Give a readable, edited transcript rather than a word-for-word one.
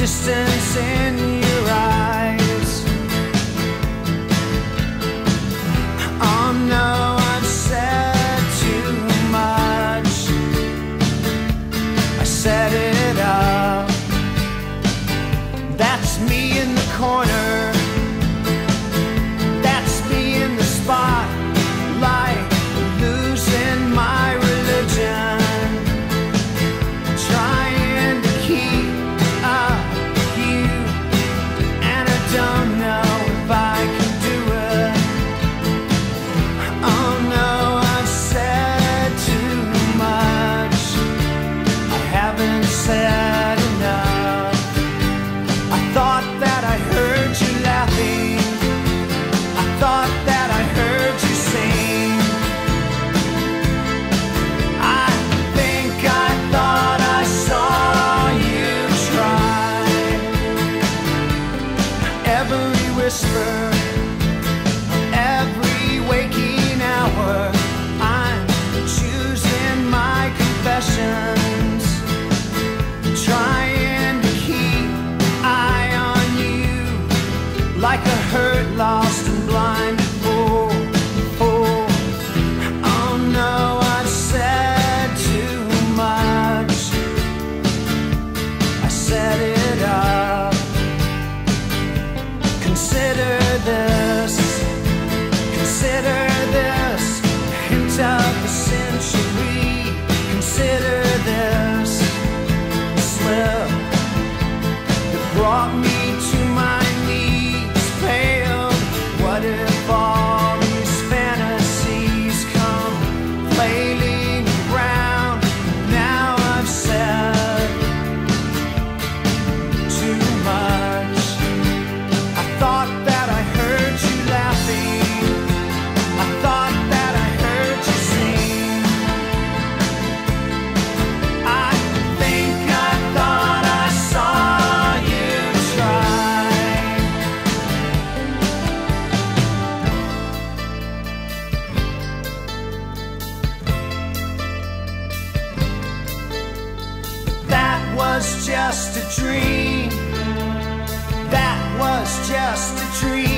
distance in your eyes. Oh no, I've said too much. I set it up. That's me in the corner. That's me in the spotlight, losing my religion. Trying to keep up with you, and I don't know if I can do it. Oh no, I've said too much. I haven't said enough. I thought that I heard you laughing. I thought that I heard you sing. I think I thought I saw you try. Every whisper, every waking hour, I'm choosing my confessions, trying to keep eye on you, like a hurt, lost and blind fool. Oh no, I've said too much. I set it up. Consider this, consider this, hint of the century. Consider this slip that brought me to my knees, pale. What if all these fantasies come flailing around? Now I've said too much. I thought that I heard you laughing. I thought that I heard you sing. I think I thought I saw you try. That was just a dream. That was just a dream.